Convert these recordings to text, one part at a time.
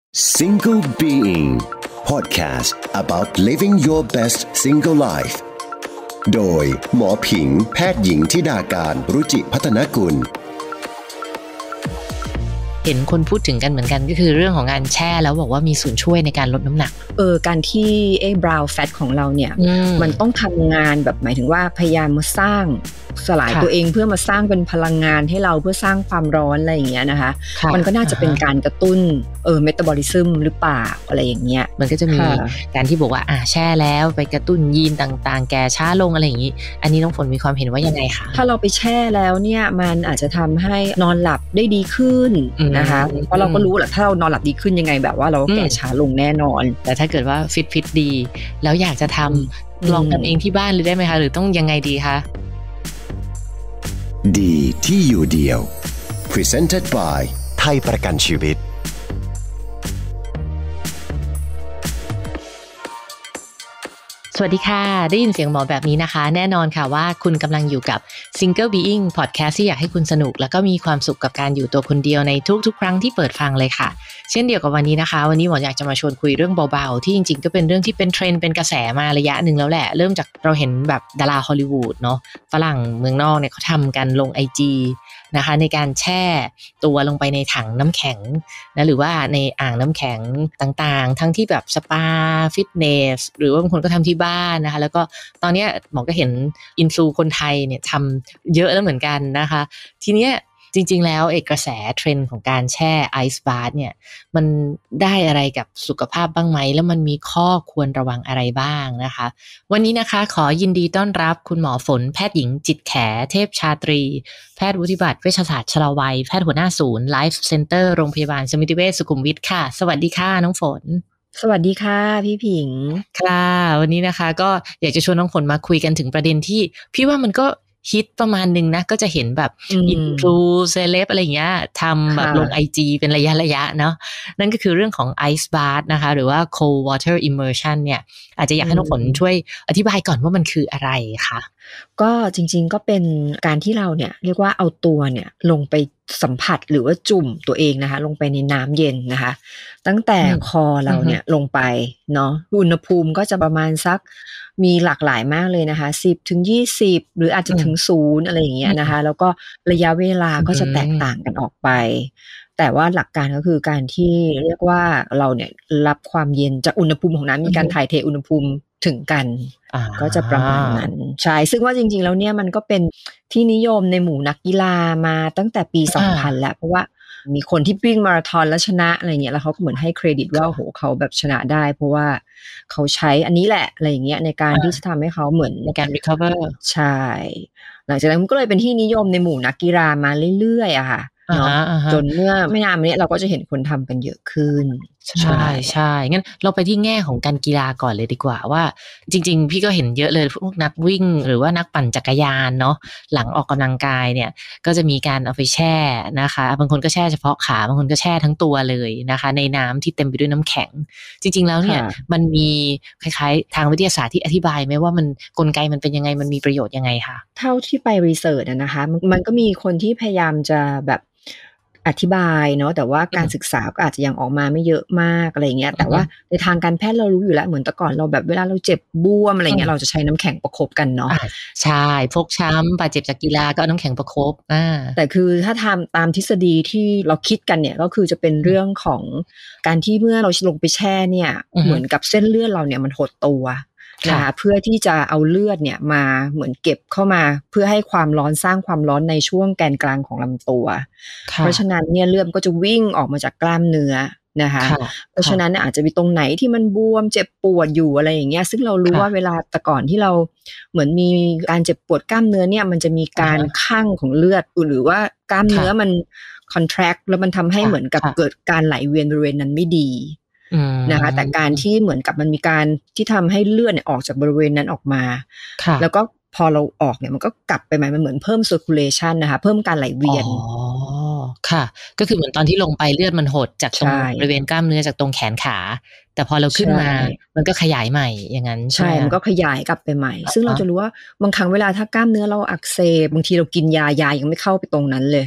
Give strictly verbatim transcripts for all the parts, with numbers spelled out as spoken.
Single Being Podcast about living your best single life โดยหมอผิงแพทย์หญิงธิดาการรุจิพัฒนกุลเห็นคนพูดถึงกันเหมือนกันก็คือเรื่องของการแช่แล้วบอกว่ามีส่วนช่วยในการลดน้ำหนักเออการที่ไอ้ brown fat ของเราเนี่ยมมันต้องทำงานแบบหมายถึงว่าพยายามมาสร้างสลายตัวเองเพื่อมาสร้างเป็นพลังงานให้เราเพื่อสร้างความร้อนอะไรอย่างเงี้ยนะคะมันก็น่าจะเป็นการกระตุ้นเออเมตาบอลิซึมหรือเปล่าอะไรอย่างเงี้ยมันก็จะมีการที่บอกว่าอ่าแช่แล้วไปกระตุ้นยีนต่างๆแก่ช้าลงอะไรอย่างงี้อันนี้น้องฝนมีความเห็นว่ายังไงคะถ้าเราไปแช่แล้วเนี่ยมันอาจจะทำให้นอนหลับได้ดีขึ้นนะคะเพราะเราก็รู้แหละถ้าเรานอนหลับดีขึ้นยังไงแบบว่าเราแก่ช้าลงแน่นอนแต่ถ้าเกิดว่าฟิตฟิตดีแล้วอยากจะทำลองทำเองที่บ้านเลยได้ไหมคะหรือต้องยังไงดีคะดีที่อยู่เดียว Presented by ไทยประกันชีวิตสวัสดีค่ะได้ยินเสียงหมอแบบนี้นะคะแน่นอนค่ะว่าคุณกำลังอยู่กับ Single Being Podcast ที่อยากให้คุณสนุกแล้วก็มีความสุขกับการอยู่ตัวคนเดียวในทุกๆครั้งที่เปิดฟังเลยค่ะเช่นเดียวกับวันนี้นะคะวันนี้หมออยากจะมาชวนคุยเรื่องเบาๆที่จริงๆก็เป็นเรื่องที่เป็นเทรนด์เป็นกระแสมาระยะหนึ่งแล้วแหละเริ่มจากเราเห็นแบบดาราฮอลลีวูดเนาะฝรั่งเมืองนอกเนี่ยเขาทำกันลง ไอ จี นะคะในการแช่ตัวลงไปในถังน้ำแข็งนะหรือว่าในอ่างน้ำแข็งต่างๆทั้งที่แบบสปาฟิตเนสหรือว่าบางคนก็ทำที่บ้านนะคะแล้วก็ตอนนี้หมอก็เห็นอินฟลูคนไทยเนี่ยทำเยอะแล้วเหมือนกันนะคะทีเนี้ยจริงๆแล้วเอกกระแสเทรนด์ของการแช่ไอซ์บาร์เนี่ยมันได้อะไรกับสุขภาพบ้างไหมแล้วมันมีข้อควรระวังอะไรบ้างนะคะวันนี้นะคะขอยินดีต้อนรับคุณหมอฝนแพทย์หญิงจิตแขเทพชาตรีแพทย์วุฒิบัตรเวชศาสตร์ชราวัยแพทย์หัวหน้าศูนย์ไลฟ์เซ็นเตอร์โรงพยาบาลสมิติเวชสุขุมวิทค่ะสวัสดีค่ะน้องฝนสวัสดีค่ะพี่ผิงค่ะวันนี้นะคะก็อยากจะชวนน้องฝนมาคุยกันถึงประเด็นที่พี่ว่ามันก็ฮิตประมาณนึงนะก็จะเห็นแบบอินฟลูเซเลบอะไรอย่างเงี้ยทำแบบลง ไอ จี เป็นระยะระยะเนาะนั่นก็คือเรื่องของไอซ์บาร์นะคะหรือว่า cold water immersion เนี่ยอาจจะอยากให้น้องฝนช่วยอธิบายก่อนว่ามันคืออะไรคะก็จริงๆก็เป็นการที่เราเนี่ยเรียกว่าเอาตัวเนี่ยลงไปสัมผัสหรือว่าจุ่มตัวเองนะคะลงไปในน้ำเย็นนะคะตั้งแต่คอเราเนี่ยลงไปเนาะอุณหภูมิก็จะประมาณสักมีหลากหลายมากเลยนะคะสิบถึงยี่สิบหรืออาจจะถึงศูนย์อะไรอย่างเงี้ยนะคะแล้วก็ระยะเวลาก็จะแตกต่างกันออกไปแต่ว่าหลักการก็คือการที่เรียกว่าเราเนี่ยรับความเย็นจากอุณหภูมิของน้ำมีการถ่ายเทอุณหภูมิถึงกันก็จะประมาณนั้นใช่ซึ่งว่าจริงๆแล้วเนี่ยมันก็เป็นที่นิยมในหมู่นักกีฬามาตั้งแต่ปีสองพันแล้วเพราะว่ามีคนที่วิ่งมาราธอนแล้วชนะอะไรเงี้ยแล้วเขาก็เหมือนให้เครดิตว่าโหเขาแบบชนะได้เพราะว่าเขาใช้อันนี้แหละอะไรอย่างเงี้ยในการที่จะทำให้เขาเหมือนในการ recover ใช่หลังจากนั้นก็เลยเป็นที่นิยมในหมู่นักกีฬามาเรื่อยๆอะค่ะเนาะจนเมื่อไม่นานมานี้เราก็จะเห็นคนทำกันเยอะขึ้นใช่ใช่งั้นเราไปที่แง่ของการกีฬาก่อนเลยดีกว่าว่าจริงๆพี่ก็เห็นเยอะเลยพวกนักวิ่งหรือว่านักปั่นจักรยานเนาะหลังออกกำลังกายเนี่ยก็จะมีการเอาไปแช่นะคะบางคนก็แช่เฉพาะขาบางคนก็แช่ทั้งตัวเลยนะคะในน้ำที่เต็มไปด้วยน้ำแข็งจริงๆแล้วเนี่ยมันมีคล้ายๆทางวิทยาศาสตร์ที่อธิบายไหมว่ามันกลไกมันเป็นยังไงมันมีประโยชน์ยังไงคะเท่าที่ไปรีเสิร์ชนะคะมันก็มีคนที่พยายามจะแบบอธิบายเนาะแต่ว่าการศึกษาก็อาจจะยังออกมาไม่เยอะมากอะไรเงี้ยแต่ว่าในทางการแพทย์เรารู้อยู่แล้วเหมือนแต่ก่อนเราแบบเวลาเราเจ็บบวมอะไรเงี้ยเราจะใช้น้ำแข็งประคบกันเนาะใช่ฟกช้ำบาดเจ็บจากกีฬาก็เอาน้ำแข็งประคบอ่าแต่คือถ้าทำตามทฤษฎีที่เราคิดกันเนี่ยก็คือจะเป็นเรื่องของการที่เมื่อเราลงไปแช่เนี่ยเหมือนกับเส้นเลือดเราเนี่ยมันหดตัวนะคะเพื่อที่จะเอาเลือดเนี่ยมาเหมือนเก็บเข้ามาเพื่อให้ความร้อนสร้างความร้อนในช่วงแกนกลางของลำตัวเพราะฉะนั้นเนี่ยเลือดก็จะวิ่งออกมาจากกล้ามเนื้อนะคะเพราะฉะนั้นอาจจะมีตรงไหนที่มันบวมเจ็บปวดอยู่อะไรอย่างเงี้ยซึ่งเรารู้ว่าเวลาแต่ก่อนที่เราเหมือนมีการเจ็บปวดกล้ามเนื้อเนี่ยมันจะมีการคั่งของเลือดหรือว่ากล้ามเนื้อมัน contract แล้วมันทำให้เหมือนกับเกิดการไหลเวียนบริเวณนั้นไม่ดีนะคะแต่การที่เหมือนกับมันมีการที่ทำให้เลือดเนี่ยออกจากบริเวณนั้นออกมาแล้วก็พอเราออกเนี่ยมันก็กลับไปใหม่มันเหมือนเพิ่ม circulation นะคะเพิ่มการไหลเวียนอ๋อค่ะก็คือเหมือนตอนที่ลงไปเลือดมันหดจากตรงบริเวณกล้ามเนื้อจากตรงแขนขาแต่พอเราขึ้นมามันก็ขยายใหม่อย่างนั้นใช่มันก็ขยายกลับไปใหม่ซึ่งเราจะรู้ว่าบางครั้งเวลาถ้ากล้ามเนื้อเราอักเสบบางทีเรากินยายายังไม่เข้าไปตรงนั้นเลย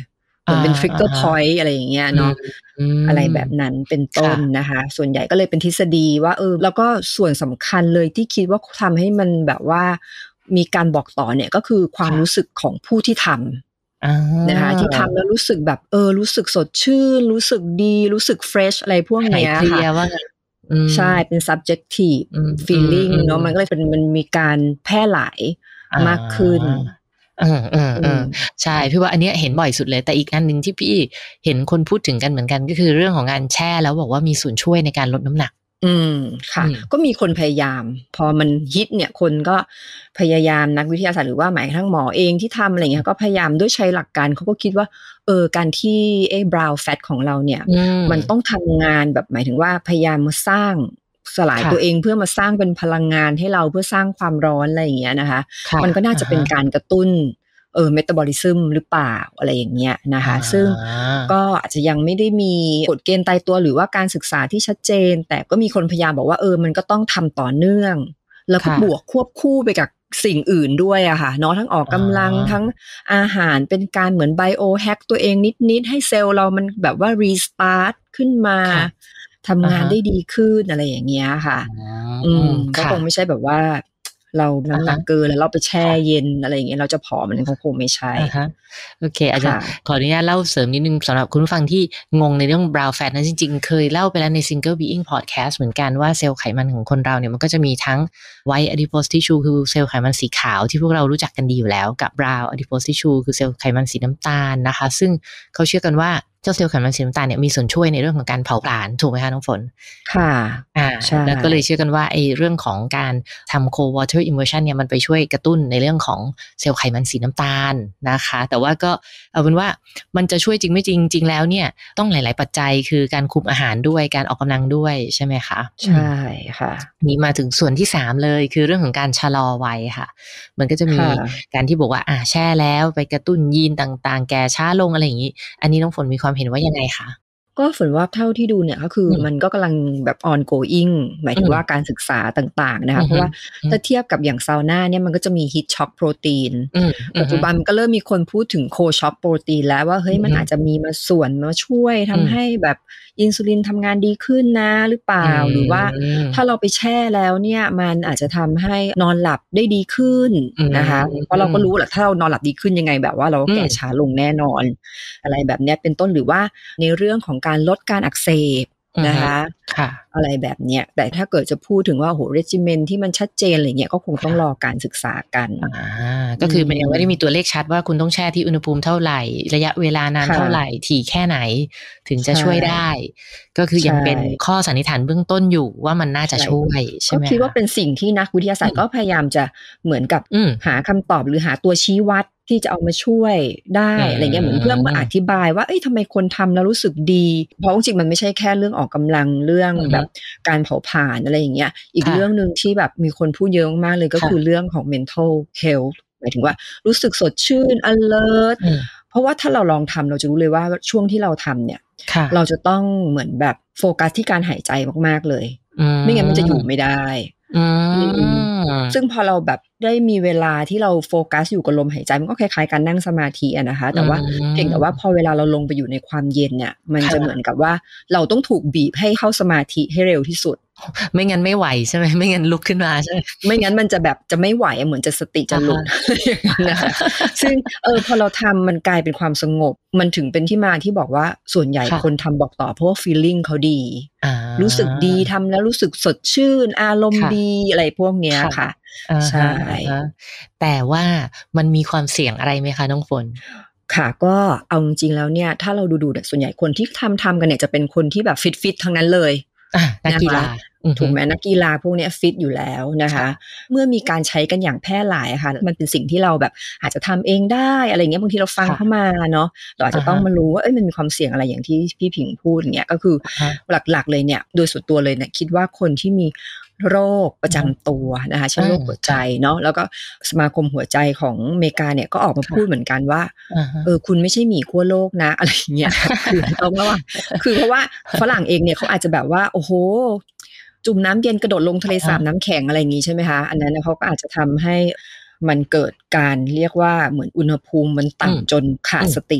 เหมือนเป็นทริกเกอร์พอยต์อะไรอย่างเงี้ยเนาะอะไรแบบนั้นเป็นต้นนะคะส่วนใหญ่ก็เลยเป็นทฤษฎีว่าเออแล้วก็ส่วนสำคัญเลยที่คิดว่าทำให้มันแบบว่ามีการบอกต่อเนี่ยก็คือความรู้สึกของผู้ที่ทำนะคะที่ทำแล้วรู้สึกแบบเออรู้สึกสดชื่นรู้สึกดีรู้สึกเฟรชอะไรพวกเนี้ยค่ะใช่เป็น subjective feeling เนาะมันก็เลยเป็นมันมีการแพร่หลายมากขึ้นเออเออเออใช่พี่ว่าอันนี้เห็นบ่อยสุดเลยแต่อีกอันนึงที่พี่เห็นคนพูดถึงกันเหมือนกันก็คือเรื่องของการแช่แล้วบอกว่ามีส่วนช่วยในการลดน้ำหนักอืมค่ะก็มีคนพยายามพอมันฮิตเนี่ยคนก็พยายามนักวิทยาศาสตร์หรือว่าหมายทั้งหมอเองที่ทำอะไรเงี้ยก็พยายามด้วยใช้หลักการเขาก็คิดว่าเออการที่ไอ้ brown fat ของเราเนี่ยมันต้องทำงานแบบหมายถึงว่าพยายามมาสร้างสลายตัวเองเพื่อมาสร้างเป็นพลังงานให้เราเพื่อสร้างความร้อนอะไรอย่างเงี้ยนะคะมันก็น่าจะเป็นการกระตุ้นเออเมตาบอลิซึมหรือเปล่าอะไรอย่างเงี้ยนะคะซึ่งก็อาจจะยังไม่ได้มีกฎเกณฑ์ตายตัวหรือว่าการศึกษาที่ชัดเจนแต่ก็มีคนพยายามบอกว่าเออมันก็ต้องทำต่อเนื่องแล้วก็บวกควบคู่ไปกับสิ่งอื่นด้วยอะค่ะเนาะทั้งออกกำลังทั้งอาหารเป็นการเหมือนไบโอแฮกตัวเองนิดๆให้เซลล์เรามันแบบว่ารีสตาร์ทขึ้นมาทำงานได้ดีขึ้นอะไรอย่างเงี้ยค่ะอืมก็คงไม่ใช่แบบว่าเราน้ำหนักเกินแล้วเราไปแช่เย็นอะไรอย่างเงี้ยเราจะผอมมันคงไม่ใช่โอเคอาจารย์ขออนุญาตเล่าเสริมนิดนึงสำหรับคุณผู้ฟังที่งงในเรื่อง brown fat นะจริงๆเคยเล่าไปแล้วใน Single Being Podcast เหมือนกันว่าเซลล์ไขมันของคนเราเนี่ยมันก็จะมีทั้ง white adipose tissue คือเซลล์ไขมันสีขาวที่พวกเรารู้จักกันดีอยู่แล้วกับ brown adipose tissue คือเซลล์ไขมันสีน้ำตาลนะคะซึ่งเขาเชื่อกันว่าเจ้าเซลล์ไขมันสีน้ำตาลเนี่ยมีส่วนช่วยในเรื่องของการเผาผลาญถูกไหมคะน้องฝนค่ะอ่าแล้วก็เลยเชื่อกันว่าไอ้เรื่องของการทำ cold water immersion เนี่ยมันไปช่วยกระตุ้นในเรื่องของเซลล์ไขมันสีน้ำตาลนะคะแต่ว่าก็เอาเป็นว่ามันจะช่วยจริงไม่จริงจริงแล้วเนี่ยต้องหลายๆปัจจัยคือการคุมอาหารด้วยการออกกำลังด้วยใช่ไหมคะใช่ค่ะนี่มาถึงส่วนที่สามเลยคือเรื่องของการชะลอวัยค่ะมันก็จะมีการที่บอกว่าอ่าแช่แล้วไปกระตุ้นยีนต่างๆแก่ช้าลงอะไรอย่างนี้อันนี้น้องฝนมีความเห็นว่ายังไงคะก็ฝนว่าเท่าที่ดูเนี่ยก็คือมันก็กำลังแบบ ongoing หมายถึงว่าการศึกษาต่างๆนะคะเพราะว่าถ้าเทียบกับอย่างซาวน่าเนี่ยมันก็จะมี heat shock protein ปัจจุบันก็เริ่มมีคนพูดถึง cold shock protein แล้วว่าเฮ้ยมันอาจจะมีมาส่วนมาช่วยทำให้แบบอินซูลินทำงานดีขึ้นนะหรือเปล่าหรือว่าถ้าเราไปแช่แล้วเนี่ยมันอาจจะทำให้นอนหลับได้ดีขึ้นนะคะเพราะเราก็รู้แหละถ้าเรานอนหลับดีขึ้นยังไงแบบว่าเราแก่ช้าลงแน่นอนอะไรแบบนี้เป็นต้นหรือว่าในเรื่องของการลดการอักเสบนะคะอะไรแบบเนี้ยแต่ถ้าเกิดจะพูดถึงว่าโหเรจิเมนที่มันชัดเจนอะไรเงี้ยก็คงต้องรอการศึกษากันอ่าก็คือมันยังไม่ได้มีตัวเลขชัดว่าคุณต้องแช่ที่อุณหภูมิเท่าไหร่ระยะเวลานานเท่าไหร่ถี่แค่ไหนถึงจะช่วยได้ก็คือยังเป็นข้อสันนิษฐานเบื้องต้นอยู่ว่ามันน่าจะช่วยใช่ไหมก็คิดว่าเป็นสิ่งที่นักวิทยาศาสตร์ก็พยายามจะเหมือนกับหาคำตอบหรือหาตัวชี้วัดที่จะเอามาช่วยได้อะไรเงี้ยเหมือนเพื่อมาอธิบายว่าเอ้ยทำไมคนทำแล้วรู้สึกดีเพราะจริงๆมันไม่ใช่แค่เรื่องออกกำลังเรื่องแบบการเผาผลาญอะไรอย่างเงี้ยอีกเรื่องนึงที่แบบมีคนพูดเยอะมากเลยก็คือเรื่องของ mental health หมายถึงว่ารู้สึกสดชื่น alert เพราะว่าถ้าเราลองทำเราจะรู้เลยว่าช่วงที่เราทำเนี่ยเราจะต้องเหมือนแบบโฟกัสที่การหายใจมากๆเลยไม่งั้นมันจะอยู่ไม่ได้ซึ่งพอเราแบบได้มีเวลาที่เราโฟกัสอยู่กับลมหายใจมันก็คล้ายๆการนั่งสมาธิอะนะคะแต่ว่าเพียงแต่ว่าพอเวลาเราลงไปอยู่ในความเย็นเนี่ยมันจะเหมือนกับว่าเราต้องถูกบีบให้เข้าสมาธิให้เร็วที่สุดไม่งั้นไม่ไหวใช่ไหมไม่งั้นลุกขึ้นมาใช่ไหมไม่งั้นมันจะแบบจะไม่ไหวเหมือนจะสติจะหลุดนะคะซึ่งเออพอเราทำมันกลายเป็นความสงบมันถึงเป็นที่มาที่บอกว่าส่วนใหญ่คนทำบอกต่อเพราะว่า feeling เขาดีรู้สึกดีทำแล้วรู้สึกสดชื่นอารมณ์ดีอะไรพวกเนี้ยค่ะใช่แต่ว่ามันมีความเสี่ยงอะไรไหมคะน้องฝนค่ะก็เอาจริงๆแล้วเนี่ยถ้าเราดูๆเนี่ยส่วนใหญ่คนที่ทำทำกันเนี่ยจะเป็นคนที่แบบฟิตๆทั้งนั้นเลยนักกีฬาถูกไหมนักกีฬาพวกนี้ฟิตอยู่แล้วนะคะเมื่อมีการใช้กันอย่างแพร่หลายค่ะมันเป็นสิ่งที่เราแบบอาจจะทำเองได้อะไรเงี้ยบางทีเราฟังเข้ามาเนาะเราอาจจะต้องมารู้ว่าเอ้ยมันมีความเสี่ยงอะไรอย่างที่พี่ผิงพูดอย่างเงี้ยก็คือหลักๆเลยเนี่ยโดยส่วนตัวเลยเนี่ยคิดว่าคนที่มีโรคประจำตัวนะคะเช่นโรคหัวใจเนาะแล้วก็สมาคมหัวใจของอเมริกาเนี่ยก็ออกมาพูดเหมือนกันว่าเออคุณไม่ใช่หมีขั้วโลกนะอะไรอย่างเงี้ยคือต้องระวังคือเพราะว่าฝรั่งเองเนี่ยเขาอาจจะแบบว่าโอ้โหจุ่มน้ำเย็นกระโดดลงทะเลสาบน้ำแข็งอะไรอย่างงี้ใช่ไหมคะอันนั้นเขาก็อาจจะทำให้มันเกิดการเรียกว่าเหมือนอุณหภูมิมันต่ำจนขาดสติ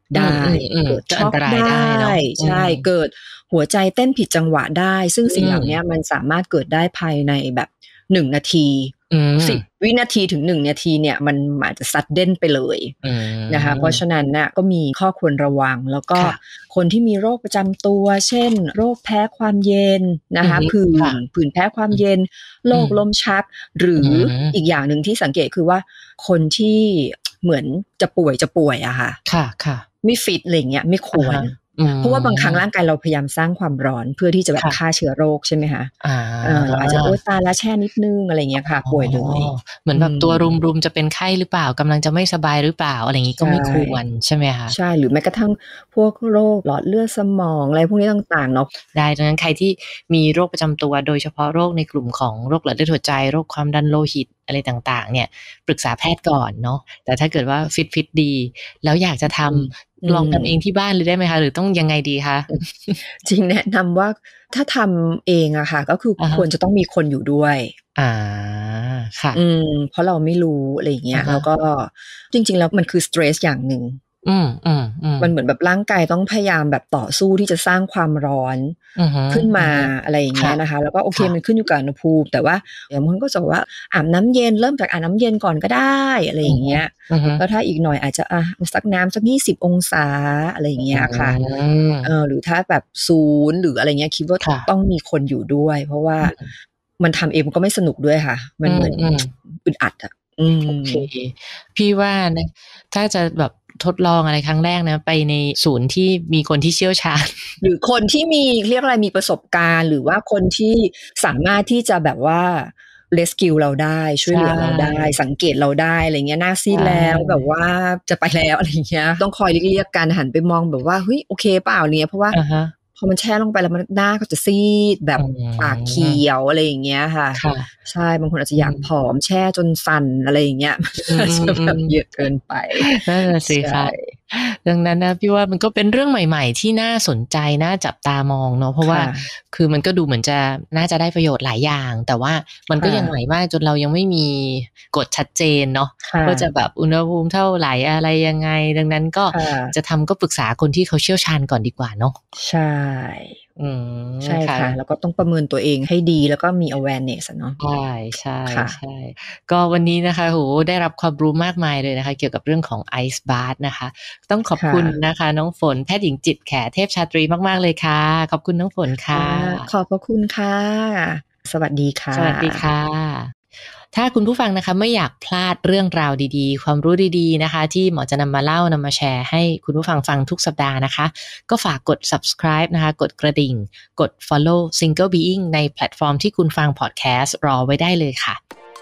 ได้เกิดช็อกได้ใช่เกิดหัวใจเต้นผิดจังหวะได้ซึ่งสิ่งเหล่านี้มันสามารถเกิดได้ภายในแบบหนึ่งนาทีสิบวินาทีถึงหนึ่งนาทีเนี่ยมันอาจจะซัดเด้นไปเลยนะคะเพราะฉะนั้นน่ะก็มีข้อควรระวังแล้วก็คนที่มีโรคประจำตัวเช่นโรคแพ้ความเย็นนะคะผื่นผื่นแพ้ความเย็นโรคลมชักหรืออีกอย่างหนึ่งที่สังเกตคือว่าคนที่เหมือนจะป่วยจะป่วยอะค่ะค่ะค่ะไม่ฟิตอะไรเงี้ยไม่ควรเพราะว่าบางครั้งร่างกายเราพยายามสร้างความร้อนเพื่อที่จะแบบฆ่าเชื้อโรคใช่ไหมคะเราอาจจะโอ๊ยตายแล้วแช่นิดนึงอะไรเงี้ยค่ะป่วยเลยเหมือนแบบตัวรุมๆจะเป็นไข้หรือเปล่ากำลังจะไม่สบายหรือเปล่าอะไรอย่างงี้ก็ไม่ควรใช่ไหมคะใช่หรือแม้กระทั่งพวกโรคหลอดเลือดสมองอะไรพวกนี้ต่างๆเนาะได้ดังนั้นใครที่มีโรคประจำตัวโดยเฉพาะโรคในกลุ่มของโรคหลอดเลือดหัวใจโรคความดันโลหิตอะไรต่างๆเนี่ยปรึกษาแพทย์ก่อนเนาะแต่ถ้าเกิดว่าฟิตฟิตดีแล้วอยากจะทำลองทำเองที่บ้านเลยได้ไหมคะหรือต้องยังไงดีคะจริงแนะนำว่าถ้าทำเองอะค่ะก็คือควรจะต้องมีคนอยู่ด้วยอ่าค่ะอืมเพราะเราไม่รู้อะไรอย่างเงี้ยแล้วก็จริงๆแล้วมันคือสเตรสอย่างหนึ่งอืมอืมมันเหมือนแบบร่างกายต้องพยายามแบบต่อสู้ที่จะสร้างความร้อนขึ้นมาอะไรอย่างเงี้ยนะคะแล้วก็โอเคมันขึ้นอยู่กับอุณหภูมิแต่ว่าอย่างบางคนก็จะบอกว่าอาบน้ำเย็นเริ่มจากอาบน้ำเย็นก่อนก็ได้อะไรอย่างเงี้ยแล้วถ้าอีกหน่อยอาจจะอ่ะสักน้ำสักยี่สิบองศาอะไรอย่างเงี้ยค่ะเออหรือถ้าแบบศูนย์หรืออะไรเงี้ยคิดว่าต้องมีคนอยู่ด้วยเพราะว่ามันทำเองมันก็ไม่สนุกด้วยค่ะมันเหมือนอึดอัดอ่ะโอเคพี่ว่านะถ้าจะแบบทดลองอะไรครั้งแรกนะไปในศูนย์ที่มีคนที่เชี่ยวชาญหรือคนที่มีเรียกอะไรมีประสบการณ์หรือว่าคนที่สามารถที่จะแบบว่าเรสคิวเราได้ช่วยเหลือเราได้สังเกตเราได้อะไรเงี้ยหน้าซีดแล้วแบบว่าจะไปแล้วอะไรเงี้ยต้องคอยเรียกกันหันไปมองแบบว่าเฮ้ยโอเคเปล่าเนี่ยเพราะว่าพอมันแช่ลงไปแล้วมันหน้าก็จะซีดแบบปากเขียวอะไรอย่างเงี้ยค่ะใช่บางคนอาจจะอยากผอมแช่จนสั่นอะไรอย่างเงี้ยจะแบบเยอะเกินไปนั่นแหละสิค่ะดังนั้นนะพี่ว่ามันก็เป็นเรื่องใหม่ๆที่น่าสนใจน่าจับตามองเนาะเพราะว่าคือมันก็ดูเหมือนจะน่าจะได้ประโยชน์หลายอย่างแต่ว่ามันก็ยังใหม่มากจนเรายังไม่มีกฎชัดเจนเนาะว่าจะแบบอุณหภูมิเท่าไหร่อะไรยังไงดังนั้นก็จะทำก็ปรึกษาคนที่เขาเชี่ยวชาญก่อนดีกว่าเนาะใช่ใช่ค่ะแล้วก็ต้องประเมินตัวเองให้ดีแล้วก็มี awareness เนาะใช่ใช่ใช่ก็วันนี้นะคะโหได้รับความรู้มากมายเลยนะคะเกี่ยวกับเรื่องของ Ice Bath นะคะต้องขอบคุณนะคะน้องฝนแพทย์หญิงจิตแขเทพชาตรีมากๆเลยค่ะขอบคุณน้องฝนค่ะขอบพระคุณค่ะสวัสดีค่ะสวัสดีค่ะถ้าคุณผู้ฟังนะคะไม่อยากพลาดเรื่องราวดีๆความรู้ดีๆนะคะที่หมอจะนำมาเล่านำมาแชร์ให้คุณผู้ฟังฟังทุกสัปดาห์นะคะก็ฝากกด subscribe นะคะกดกระดิ่งกด follow Single Being ในแพลตฟอร์มที่คุณฟังพอดแคสต์รอไว้ได้เลยค่ะ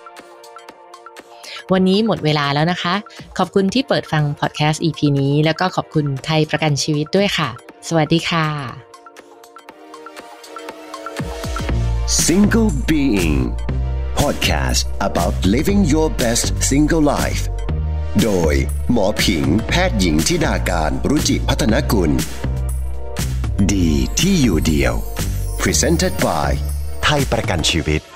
วันนี้หมดเวลาแล้วนะคะขอบคุณที่เปิดฟังพอดแคสต์ อี พี นี้แล้วก็ขอบคุณไทยประกันชีวิตด้วยค่ะสวัสดีค่ะ Single Being Podcast about living your best single life โดยหมอผิงแพทย์หญิงธิดาการรุจิพัฒนกุลดีที่อยู่เดียว Presented by ไทยประกันชีวิต